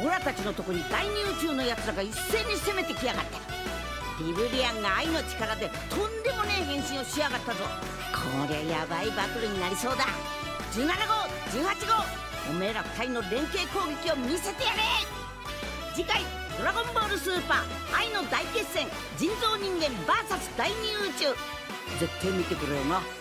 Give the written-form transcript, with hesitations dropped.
オラたちのとこに大入中のやつらが一斉に攻めてきやがった。リブリアンが愛の力でとんでもねえ変身をしやがったぞ。こりゃヤバいバトルになりそうだ。17号18号、おめえら2人の連携攻撃を見せてやれ。次回「ドラゴンボールスーパー愛の大決戦人造人間 VS 大入宇宙」絶対見てくれよな。